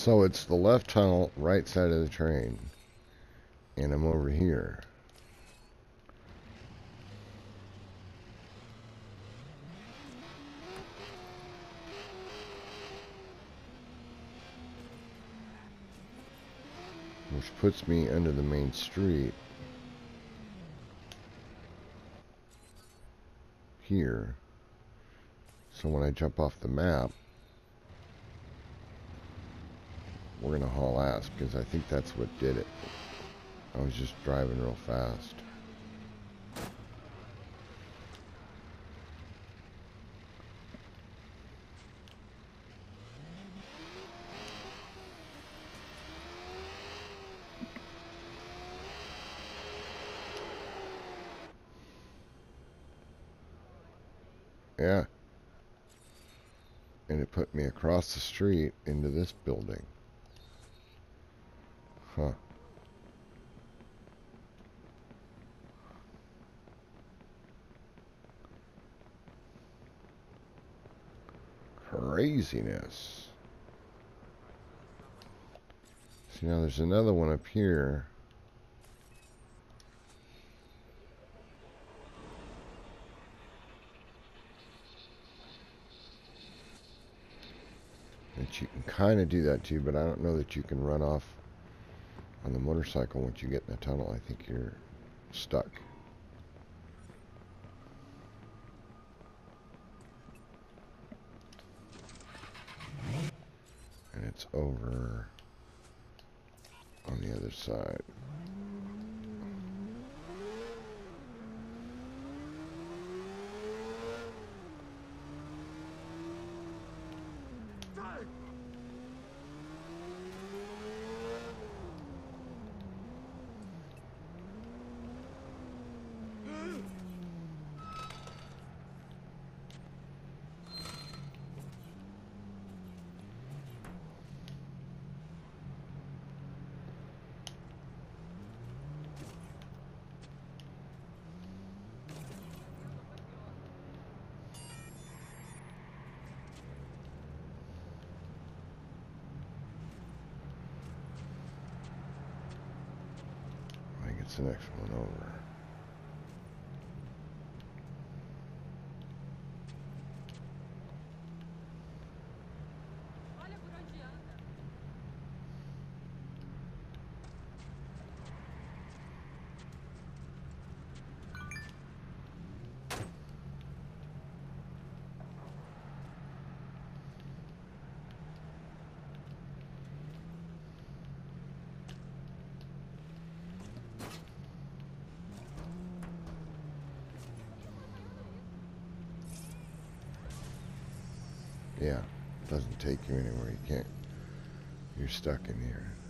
So it's the left tunnel, right side of the train. And I'm over here. Which puts me under the main street. Here. So when I jump off the map, we're going to haul ass, because I think that's what did it. I was just driving real fast. Yeah. And it put me across the street into this building. Huh. Craziness. See, now there's another one up here. That you can kind of do that too, but I don't know that you can run off on the motorcycle once you get in the tunnel. I think you're stuck. And it's over on the other side. I think it's the next one over. Yeah, it doesn't take you anywhere. You can't. You're stuck in here.